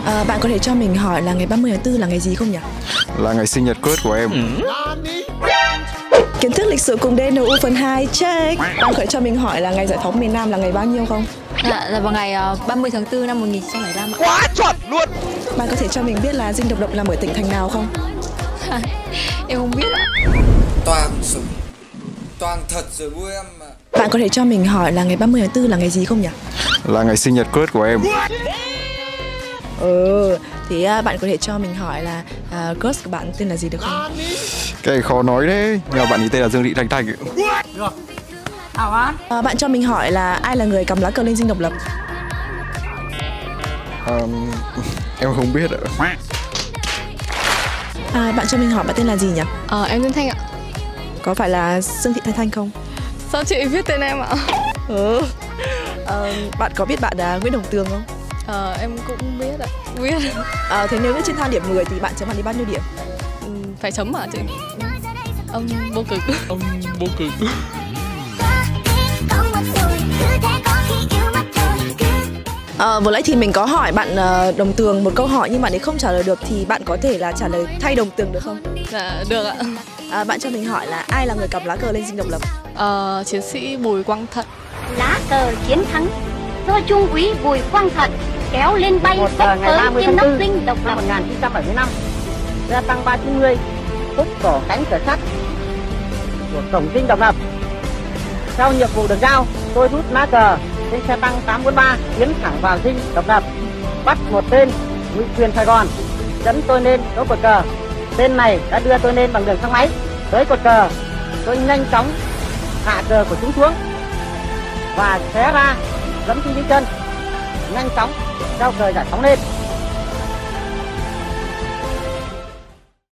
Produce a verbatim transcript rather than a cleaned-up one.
À, bạn có thể cho mình hỏi là ngày ba mươi tháng tư là ngày gì không nhỉ? Là ngày sinh nhật Kurt của em. Ừ. Kiến thức lịch sử cùng đê en u phần hai check. Bạn có thể cho mình hỏi là ngày giải phóng miền Nam là ngày bao nhiêu không? Dạ, là vào ngày uh, ba mươi tháng tư năm một nghìn chín trăm bảy mươi lăm ạ. Quá chuẩn luôn. Bạn có thể cho mình biết là dinh độc lập nằm ở tỉnh thành nào không? Em không biết ạ. Toàn sủng, toàn thật rồi bu em mà. Bạn có thể cho mình hỏi là ngày ba mươi tháng tư là ngày gì không nhỉ? Là ngày sinh nhật Kurt của em. Ừ, thì uh, bạn có thể cho mình hỏi là uh, crush của bạn tên là gì được không? Cái này khó nói đấy, nhưng mà bạn ấy tên là Dương Thị Thanh Thanh. Được. Uh, bạn cho mình hỏi là ai là người cầm lá cờ lên dinh độc lập? Um, em không biết ạ. À, bạn cho mình hỏi bạn tên là gì nhỉ? Ờ, em tên Thanh ạ. Có phải là Dương Thị Thanh Thanh không? Sao chị biết tên em ạ? Ừ. Ờ, bạn có biết bạn là Nguyễn Đồng Tường không? Ờ, em cũng biết ạ. Biết. À, thế nếu như trên thang điểm mười thì bạn chấm bạn đi bao nhiêu điểm? Ừ, phải chấm hả chị? Ông vô cực. Ông vô cực. À, vừa nãy thì mình có hỏi bạn uh, Đồng Tường một câu hỏi nhưng bạn ấy không trả lời được thì bạn có thể là trả lời thay Đồng Tường được không? Dạ, được ạ. À, bạn cho mình hỏi là ai là người cầm lá cờ lên dinh độc lập? Ờ, chiến sĩ Bùi Quang Thận. Lá cờ chiến thắng do Trung úy Bùi Quang Thận kéo lên bay phấp tới trên nóc dinh độc lập năm một nghìn chín trăm bảy mươi lăm, gia tăng ba chín mươi, phúc cổ cánh cửa sắt của cổng dinh độc lập. Sau nhiệm vụ được giao, tôi rút lá cờ trên xe tăng tám bốn ba tiến thẳng vào dinh độc lập, bắt một tên ngụy quyền Sài Gòn, dẫn tôi lên chỗ cột cờ. Tên này đã đưa tôi lên bằng đường thang máy tới cột cờ. Tôi nhanh chóng hạ cờ của chúng xuống và xé ra, dẫm trên những chân, nhanh chóng treo cờ giải phóng lên.